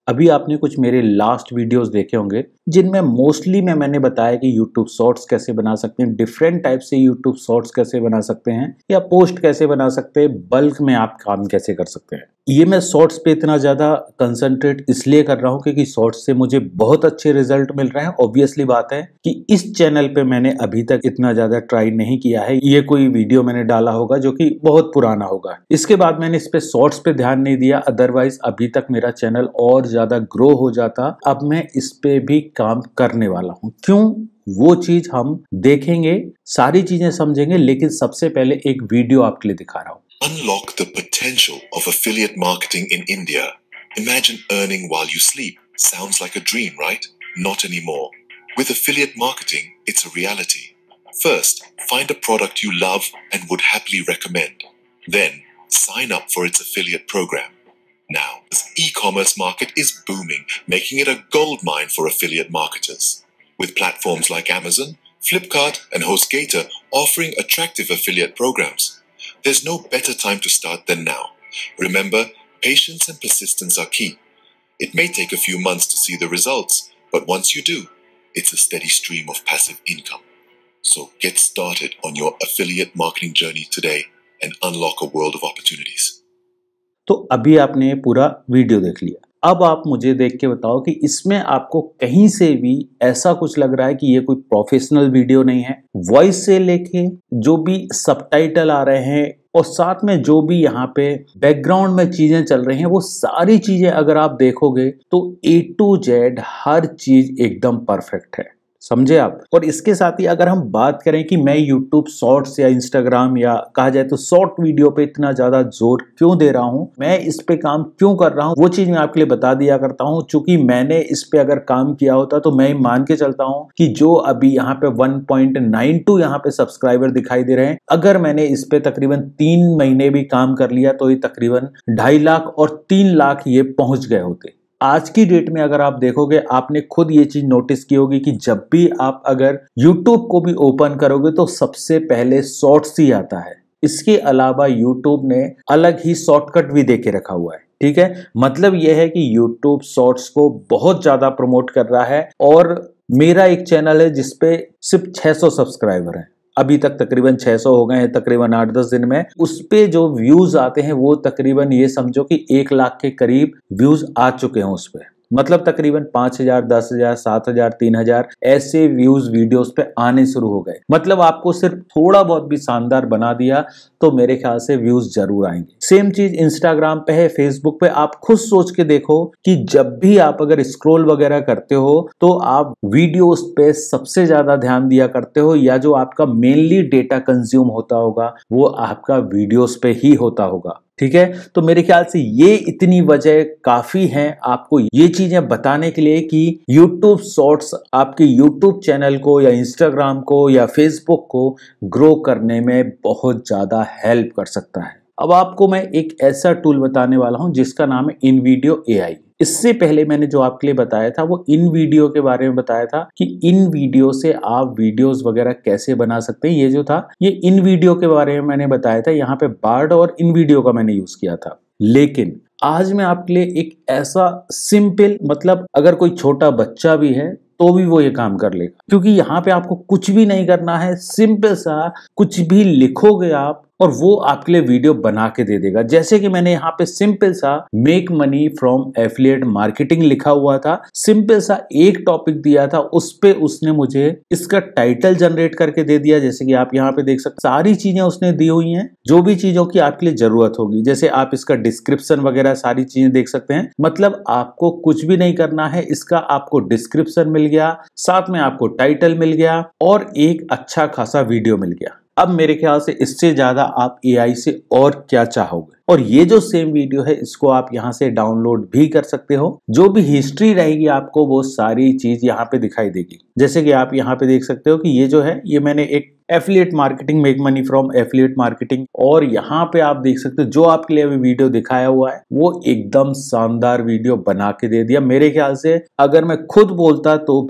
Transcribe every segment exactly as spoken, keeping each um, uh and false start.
अभी आपने कुछ मेरे लास्ट वीडियोस देखे होंगे जिनमें मोस्टली में मैंने बताया कि यूट्यूब शॉर्ट्स कैसे बना सकते हैं, डिफरेंट टाइप से यूट्यूब शॉर्ट्स कैसे बना सकते हैं या पोस्ट कैसे बना सकते हैं, बल्क में आप काम कैसे कर सकते हैं। ये मैं शॉर्ट्स पे इतना ज्यादा कंसंट्रेट इसलिए कर रहा हूँ क्योंकि शॉर्ट्स से मुझे बहुत अच्छे रिजल्ट मिल रहे हैं। ऑब्वियसली बात है कि इस चैनल पे मैंने अभी तक इतना ज्यादा ट्राई नहीं किया है। ये कोई वीडियो मैंने डाला होगा जो कि बहुत पुराना होगा, इसके बाद मैंने इस पे शॉर्ट्स पे ध्यान नहीं दिया, अदरवाइज अभी तक मेरा चैनल और ज्यादा ग्रो हो जाता। अब मैं इस पे भी काम करने वाला हूँ। क्यों, वो चीज हम देखेंगे, सारी चीजें समझेंगे, लेकिन सबसे पहले एक वीडियो आपके लिए दिखा रहा हूँ। Unlock the potential of affiliate marketing in India. Imagine earning while you sleep. Sounds like a dream, right? Not anymore. With affiliate marketing, it's a reality. First, find a product you love and would happily recommend. Then, sign up for its affiliate program. Now, the e-commerce market is booming, making it a goldmine for affiliate marketers. With platforms like Amazon, Flipkart, and HostGator offering attractive affiliate programs. There's no better time to start than now. Remember, patience and persistence are key. It may take a few months to see the results, but once you do, it's a steady stream of passive income. So get started on your affiliate marketing journey today and unlock a world of opportunities. तो अभी आपने पूरा video देख लिया। अब आप मुझे देख के बताओ कि इसमें आपको कहीं से भी ऐसा कुछ लग रहा है कि ये कोई प्रोफेशनल वीडियो नहीं है। वॉइस से लेके जो भी सबटाइटल आ रहे हैं और साथ में जो भी यहाँ पे बैकग्राउंड में चीजें चल रही हैं, वो सारी चीजें अगर आप देखोगे तो ए टू जेड हर चीज एकदम परफेक्ट है। समझे आप। और इसके साथ ही अगर हम बात करें कि मैं YouTube शॉर्ट्स या Instagram या कहा जाए तो शॉर्ट वीडियो पे इतना ज्यादा जोर क्यों दे रहा हूं, मैं इस पे काम क्यों कर रहा हूं, वो चीज मैं आपके लिए बता दिया करता हूं। चूंकि मैंने इस पे अगर काम किया होता तो मैं मान के चलता हूं कि जो अभी यहाँ पे वन पॉइंट नाइन टू यहाँ पे सब्सक्राइबर दिखाई दे रहे हैं, अगर मैंने इस पे तकरीबन तीन महीने भी काम कर लिया तो ये तकरीबन ढाई लाख और तीन लाख ये पहुंच गए होते। आज की डेट में अगर आप देखोगे, आपने खुद ये चीज नोटिस की होगी कि जब भी आप अगर YouTube को भी ओपन करोगे तो सबसे पहले शॉर्ट्स ही आता है। इसके अलावा YouTube ने अलग ही शॉर्टकट भी दे के रखा हुआ है। ठीक है, मतलब यह है कि YouTube शॉर्ट्स को बहुत ज्यादा प्रमोट कर रहा है। और मेरा एक चैनल है जिसपे सिर्फ छह सौ सब्सक्राइबर हैं, अभी तक तकरीबन छह सौ हो गए हैं तकरीबन आठ दस दिन में। उस पे जो व्यूज आते हैं वो तकरीबन ये समझो कि एक लाख के करीब व्यूज आ चुके हैं उस पे। मतलब तकरीबन पांच हजार दस हजार सात हजार तीन हजार ऐसे व्यूज वीडियोस पे आने शुरू हो गए। मतलब आपको सिर्फ थोड़ा बहुत भी शानदार बना दिया तो मेरे ख्याल से व्यूज जरूर आएंगे। सेम चीज इंस्टाग्राम पे है, फेसबुक पे। आप खुद सोच के देखो कि जब भी आप अगर स्क्रॉल वगैरह करते हो तो आप वीडियोस पे सबसे ज्यादा ध्यान दिया करते हो, या जो आपका मेनली डेटा कंज्यूम होता होगा वो आपका वीडियोस पे ही होता होगा। ठीक है, तो मेरे ख्याल से ये इतनी वजह काफी है आपको ये चीजें बताने के लिए कि YouTube शॉर्ट्स आपके YouTube चैनल को या Instagram को या Facebook को ग्रो करने में बहुत ज्यादा हेल्प कर सकता है। अब आपको मैं एक ऐसा टूल बताने वाला हूं जिसका नाम है InVideo ए आई। इससे पहले मैंने जो आपके लिए बताया था वो InVideo के बारे में बताया था कि InVideo से आप वीडियोस वगैरह कैसे बना सकते हैं। ये जो था ये InVideo के बारे में मैंने बताया था। यहाँ पे बार्ड और InVideo का मैंने यूज किया था। लेकिन आज मैं आपके लिए एक ऐसा सिंपल, मतलब अगर कोई छोटा बच्चा भी है तो भी वो ये काम कर लेगा, क्योंकि यहाँ पे आपको कुछ भी नहीं करना है। सिंपल सा कुछ भी लिखोगे आप और वो आपके लिए वीडियो बना के दे देगा। जैसे कि मैंने यहाँ पे सिंपल सा make money from affiliate marketing लिखा हुआ था, सिंपल सा एक टॉपिक दिया था, उस पे उसने मुझे इसका टाइटल जनरेट करके दे दिया। जैसे कि आप यहाँ पे देख सकते, सारी चीजें उसने दी हुई हैं जो भी चीजों की आपके लिए जरूरत होगी। जैसे आप इसका डिस्क्रिप्शन वगैरह सारी चीजें देख सकते हैं। मतलब आपको कुछ भी नहीं करना है, इसका आपको डिस्क्रिप्शन मिल गया, साथ में आपको टाइटल मिल गया और एक अच्छा खासा वीडियो मिल गया। अब मेरे ख्याल से इससे ज्यादा आप ए आई से और क्या चाहोगे। और ये जो सेम वीडियो है इसको आप यहाँ से डाउनलोड भी कर सकते हो। जो भी हिस्ट्री रहेगी आपको वो सारी चीज यहाँ पे दिखाई देगी। जैसे कि आप यहाँ पे देख सकते हो कि ये जो है ये मैंने एक affiliate marketing, make money from affiliate marketing, और यहाँ पे आप देख सकते हो जो आपके लिए अभी वीडियो दिखाया हुआ है वो एकदम शानदार वीडियो बना के दे दिया। मेरे ख्याल से अगर मैं खुद बोलता तो भी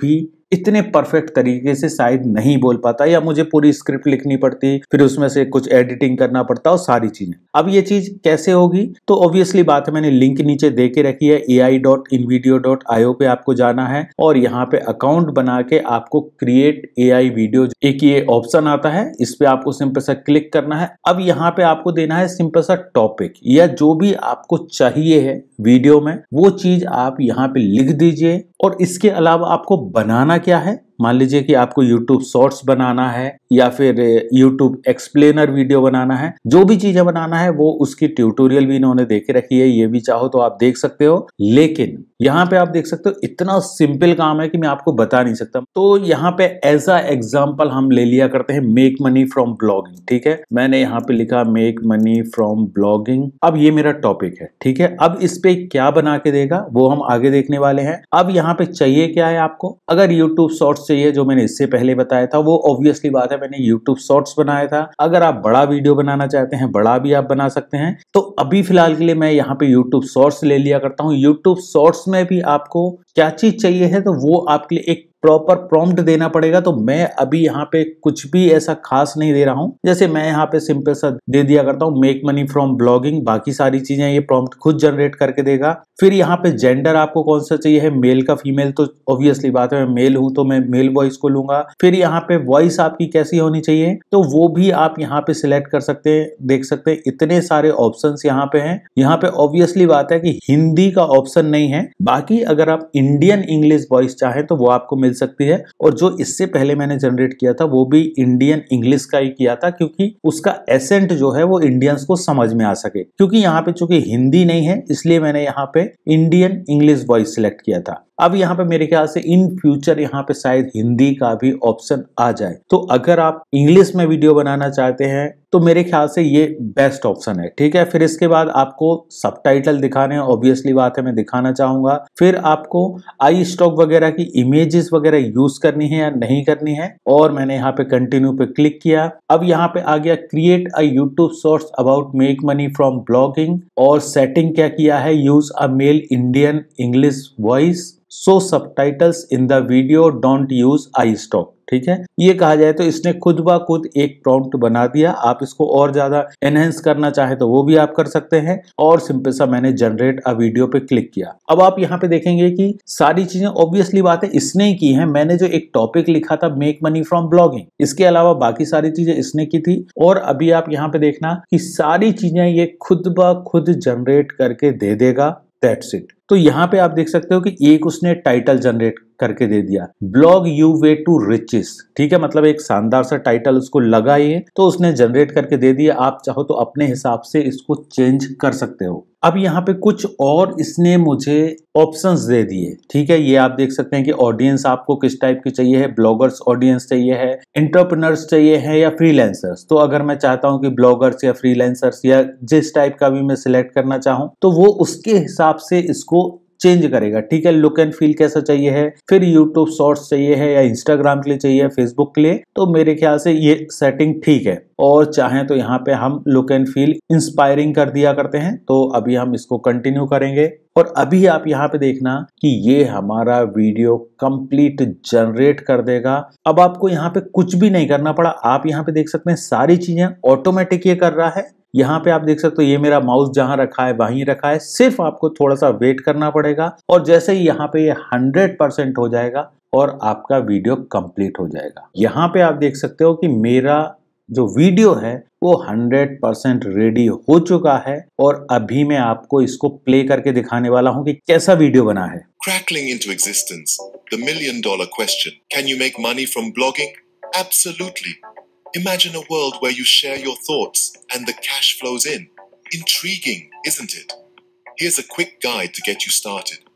इतने परफेक्ट तरीके से शायद नहीं बोल पाता, या मुझे पूरी स्क्रिप्ट लिखनी पड़ती, फिर उसमें से कुछ एडिटिंग करना पड़ता और सारी चीजें। अब ये चीज कैसे होगी? तो ऑब्वियसली बात है, मैंने लिंक नीचे दे के रखी है, A I dot invideo dot I O पे आपको जाना है और यहाँ पे अकाउंट बना के आपको क्रिएट ए आई वीडियो, एक ये ऑप्शन आता है, इस पे आपको सिंपल सा क्लिक करना है। अब यहाँ पे आपको देना है सिंपल सा टॉपिक, या जो भी आपको चाहिए है वीडियो में वो चीज आप यहाँ पे लिख दीजिए। और इसके अलावा आपको बनाना क्या है, मान लीजिए कि आपको YouTube शॉर्ट्स बनाना है या फिर YouTube एक्सप्लेनर वीडियो बनाना है, जो भी चीजें बनाना है वो उसकी ट्यूटोरियल भी इन्होंने दे के रखी है, ये भी चाहो तो आप देख सकते हो। लेकिन यहाँ पे आप देख सकते हो इतना सिंपल काम है कि मैं आपको बता नहीं सकता। तो यहाँ पे एज अ एग्जाम्पल हम ले लिया करते हैं मेक मनी फ्रॉम ब्लॉगिंग। ठीक है, मैंने यहाँ पे लिखा मेक मनी फ्रॉम ब्लॉगिंग। अब ये मेरा टॉपिक है, ठीक है। अब इस पे क्या बना के देगा वो हम आगे देखने वाले हैं। अब यहाँ पे चाहिए क्या है आपको, अगर YouTube शॉर्ट्स चाहिए जो मैंने इससे पहले बताया था, वो ऑब्वियसली बात है मैंने YouTube शॉर्ट्स बनाया था। अगर आप बड़ा वीडियो बनाना चाहते हैं, बड़ा भी आप बना सकते हैं। तो अभी फिलहाल के लिए मैं यहाँ पे YouTube शॉर्ट्स ले लिया करता हूँ। YouTube शॉर्ट्स में भी आपको क्या चीज चाहिए है, तो वो आपके लिए एक प्रॉपर प्रॉम्प्ट देना पड़ेगा। तो मैं अभी यहाँ पे कुछ भी ऐसा खास नहीं दे रहा हूँ, जैसे मैं यहाँ पे सिंपल सा दे दिया करता हूँ मेक मनी फ्रॉम ब्लॉगिंग। बाकी सारी चीजें ये प्रॉम्प्ट खुद जनरेट करके देगा। फिर यहाँ पे जेंडर आपको कौन सा चाहिए है, मेल का फीमेल, तो ऑब्वियसली बात है मैं मेल हूं तो मैं मेल वॉइस को लूंगा। फिर यहाँ पे वॉइस आपकी कैसी होनी चाहिए, तो वो भी आप यहाँ पे सिलेक्ट कर सकते हैं। देख सकते हैं इतने सारे ऑप्शंस यहाँ पे हैं। यहाँ पे ऑब्वियसली बात है कि हिंदी का ऑप्शन नहीं है, बाकी अगर आप इंडियन इंग्लिश वॉइस चाहें तो वो आपको मिल सकती है। और जो इससे पहले मैंने जनरेट किया था वो भी इंडियन इंग्लिश का ही किया था, क्योंकि उसका एसेंट जो है वो इंडियंस को समझ में आ सके। क्योंकि यहाँ पे चूंकि हिंदी नहीं है इसलिए मैंने यहाँ पे इंडियन इंग्लिश वॉइस सिलेक्ट किया था। अब यहाँ पे मेरे ख्याल से इन फ्यूचर यहाँ पे शायद हिंदी का भी ऑप्शन आ जाए। तो अगर आप इंग्लिश में वीडियो बनाना चाहते हैं तो मेरे ख्याल से ये बेस्ट ऑप्शन है। ठीक है, फिर इसके बाद आपको सबटाइटल दिखाने हैं, ऑब्वियसली बात है मैं दिखाना चाहूंगा। फिर आपको आई स्टॉक वगैरह की इमेजेस वगैरह यूज करनी है या नहीं करनी है, और मैंने यहाँ पे कंटिन्यू पे क्लिक किया। अब यहाँ पे आ गया create a YouTube shorts about make money from blogging, और सेटिंग क्या किया है, use a male Indian English voice, so subtitles in the video, don't use iStock. ठीक है, ये कहा जाए तो इसने खुद ब खुद एक प्रॉम्प्ट बना दिया। आप इसको और ज्यादा एनहेंस करना चाहे तो वो भी आप कर सकते हैं। और सिंपल सा मैंने जनरेट अ वीडियो पे क्लिक किया। अब आप यहाँ पे देखेंगे कि सारी चीजें ऑब्वियसली बात है इसने ही की है। मैंने जो एक टॉपिक लिखा था मेक मनी फ्रॉम ब्लॉगिंग, इसके अलावा बाकी सारी चीजें इसने की थी। और अभी आप यहाँ पे देखना कि सारी चीजें ये खुद ब खुद जनरेट करके दे देगा। That's it. तो यहाँ पे आप देख सकते हो कि एक उसने टाइटल जनरेट करके दे दिया, blog you way to riches. ठीक है, मतलब एक शानदार सा टाइटल उसको लगा ही, तो उसने जनरेट करके दे दिया। आप चाहो तो अपने हिसाब से इसको चेंज कर सकते हो। अब यहाँ पे कुछ और इसने मुझे ऑप्शंस दे दिए। ठीक है, ये आप देख सकते हैं कि ऑडियंस आपको किस टाइप की चाहिए है, ब्लॉगर्स ऑडियंस चाहिए है, एंटरप्रेन्योर्स चाहिए है या फ्रीलांसर्स। तो अगर मैं चाहता हूँ कि ब्लॉगर्स या फ्रीलांसर्स या जिस टाइप का भी मैं सिलेक्ट करना चाहूँ तो वो उसके हिसाब से इसको चेंज करेगा। ठीक है, लुक एंड फील कैसा चाहिए है, फिर यूट्यूब शॉर्ट्स चाहिए है या इंस्टाग्राम के लिए चाहिए, फेसबुक के लिए, तो मेरे ख्याल से ये सेटिंग ठीक है। और चाहें तो यहाँ पे हम लुक एंड फील इंस्पायरिंग कर दिया करते हैं। तो अभी हम इसको कंटिन्यू करेंगे। और अभी आप यहाँ पे देखना कि ये हमारा वीडियो कंप्लीट जनरेट कर देगा। अब आपको यहाँ पे कुछ भी नहीं करना पड़ा। आप यहाँ पे देख सकते हैं सारी चीजें ऑटोमेटिक ये कर रहा है। यहाँ पे आप देख सकते हो ये मेरा माउस जहां रखा है वहीं रखा है, सिर्फ आपको थोड़ा सा वेट करना पड़ेगा। और जैसे ही यहाँ पे ये हंड्रेड परसेंट हो जाएगा और आपका वीडियो कंप्लीट हो जाएगा। यहाँ पे आप देख सकते हो कि मेरा जो वीडियो है वो हंड्रेड परसेंट रेडी हो चुका है। और अभी मैं आपको इसको प्ले करके दिखाने वाला हूँ कि कैसा वीडियो बना है। Crackling into existence, the million dollar question. Can you make money from blogging? Absolutely. Imagine a world where you share your thoughts and the cash flows in. Intriguing, isn't it? Here's a quick guide to get you started.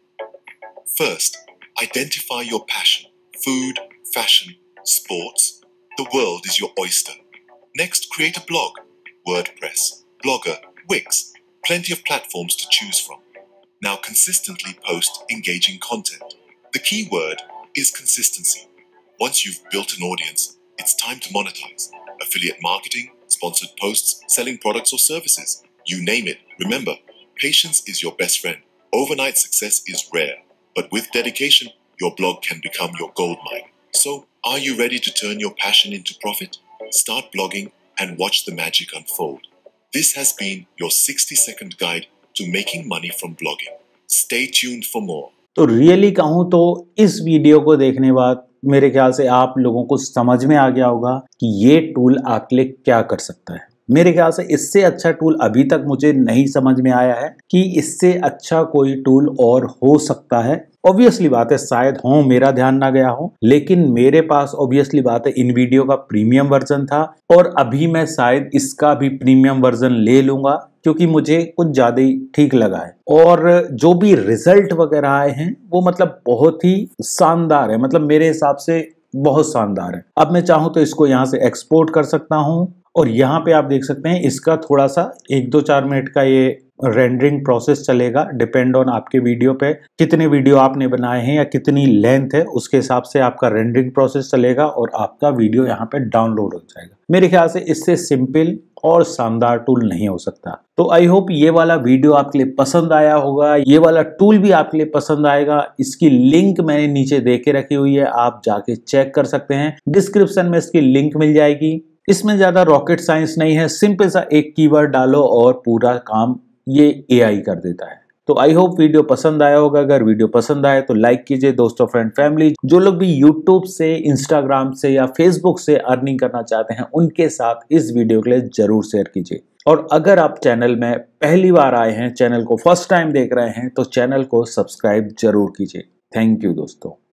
First, identify your passion. Food, fashion, sports. The world is your oyster. Next, create a blog. WordPress, Blogger, Wix. Plenty of platforms to choose from. Now consistently post engaging content. The key word is consistency. Once you've built an audience, it's time to monetize. Affiliate marketing, sponsored posts, selling products or services. You name it. Remember, patience is your best friend. Overnight success is rare, but with dedication, your blog can become your gold mine. So, are you ready to turn your passion into profit? Start blogging and watch the magic unfold. This has been your sixty second guide to making money from blogging. Stay tuned for more. तो really कहूँ तो इस video को देखने बाद मेरे ख्याल से आप लोगों को समझ में आ गया होगा कि ये टूल आपके लिए क्या कर सकता है। मेरे ख्याल से इससे अच्छा टूल अभी तक मुझे नहीं समझ में आया है कि इससे अच्छा कोई टूल और हो सकता है। ऑब्वियसली बात है शायद हो, मेरा ध्यान ना गया हो, लेकिन मेरे पास ऑब्वियसली बात है इन वीडियो का प्रीमियम वर्जन था और अभी मैं शायद इसका भी प्रीमियम वर्जन ले लूंगा क्योंकि मुझे कुछ ज्यादा ही ठीक लगा है। और जो भी रिजल्ट वगैरह आए हैं वो मतलब बहुत ही शानदार है, मतलब मेरे हिसाब से बहुत शानदार है। अब मैं चाहूँ तो इसको यहाँ से एक्सपोर्ट कर सकता हूँ और यहाँ पे आप देख सकते हैं इसका थोड़ा सा एक दो चार मिनट का ये रेंडरिंग प्रोसेस चलेगा। डिपेंड ऑन आपके वीडियो पे, कितने वीडियो आपने बनाए हैं या कितनी लेंथ है, उसके हिसाब से आपका रेंडरिंग प्रोसेस चलेगा और आपका वीडियो यहाँ पे डाउनलोड हो जाएगा। मेरे ख्याल से इससे सिंपल और शानदार टूल नहीं हो सकता। तो आई होप ये वाला वीडियो आपके लिए पसंद आया होगा, ये वाला टूल भी आपके लिए पसंद आएगा। इसकी लिंक मैंने नीचे दे के रखी हुई है, आप जाके चेक कर सकते हैं। डिस्क्रिप्शन में इसकी लिंक मिल जाएगी। इसमें ज्यादा रॉकेट साइंस नहीं है, सिंपल सा एक कीवर्ड डालो और पूरा काम ये एआई कर देता है। तो आई होप वीडियो पसंद आया होगा। अगर वीडियो पसंद आए तो लाइक कीजिए, दोस्तों, फ्रेंड, फैमिली, जो लोग भी यूट्यूब से, इंस्टाग्राम से या फेसबुक से अर्निंग करना चाहते हैं उनके साथ इस वीडियो के लिए जरूर शेयर कीजिए। और अगर आप चैनल में पहली बार आए हैं, चैनल को फर्स्ट टाइम देख रहे हैं, तो चैनल को सब्सक्राइब जरूर कीजिए। थैंक यू दोस्तों।